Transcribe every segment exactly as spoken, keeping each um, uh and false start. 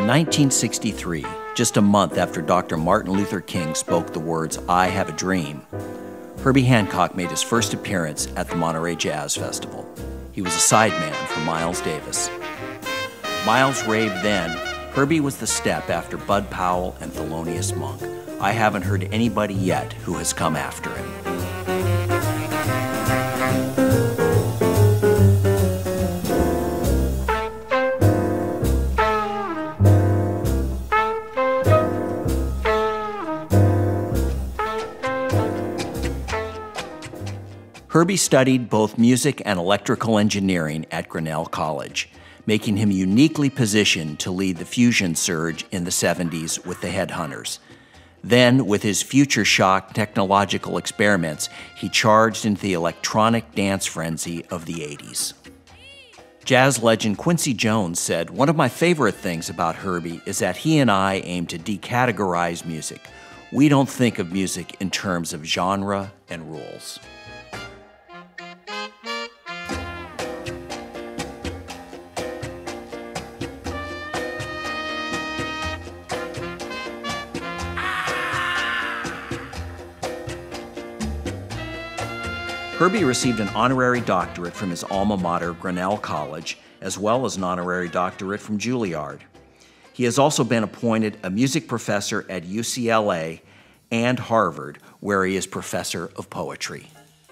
In nineteen sixty-three, just a month after Doctor Martin Luther King spoke the words, "I have a dream," Herbie Hancock made his first appearance at the Monterey Jazz Festival. He was a sideman for Miles Davis. Miles raved then. Herbie was the step after Bud Powell and Thelonious Monk. I haven't heard anybody yet who has come after him. Herbie studied both music and electrical engineering at Grinnell College, making him uniquely positioned to lead the fusion surge in the seventies with the Headhunters. Then, with his future shock technological experiments, he charged into the electronic dance frenzy of the eighties. Jazz legend Quincy Jones said, "One of my favorite things about Herbie is that he and I aim to decategorize music. We don't think of music in terms of genre and rules." Herbie received an honorary doctorate from his alma mater, Grinnell College, as well as an honorary doctorate from Juilliard. He has also been appointed a music professor at U C L A and Harvard, where he is professor of poetry.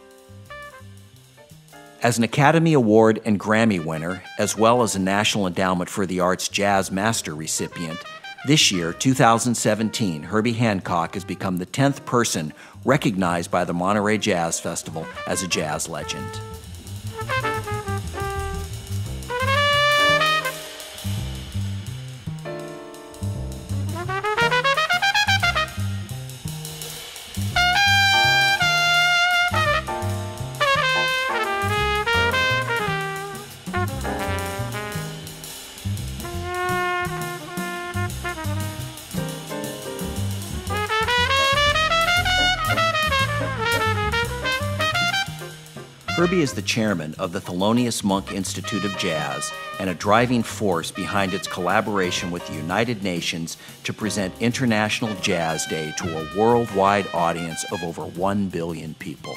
As an Academy Award and Grammy winner, as well as a National Endowment for the Arts Jazz Master recipient, this year, two thousand seventeen, Herbie Hancock has become the tenth person recognized by the Monterey Jazz Festival as a jazz legend. Herbie is the chairman of the Thelonious Monk Institute of Jazz and a driving force behind its collaboration with the United Nations to present International Jazz Day to a worldwide audience of over one billion people.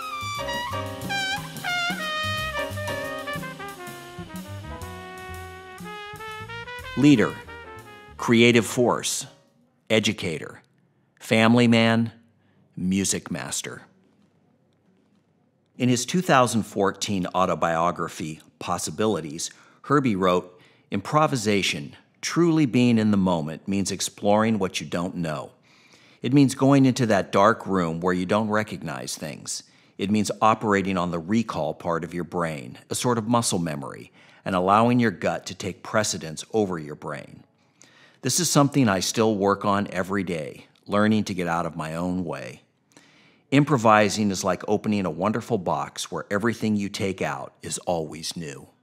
Leader, creative force, educator, family man, music master. In his two thousand fourteen autobiography, Possibilities, Herbie wrote, "Improvisation, truly being in the moment, means exploring what you don't know. It means going into that dark room where you don't recognize things. It means operating on the recall part of your brain, a sort of muscle memory, and allowing your gut to take precedence over your brain. This is something I still work on every day, learning to get out of my own way. Improvising is like opening a wonderful box where everything you take out is always new."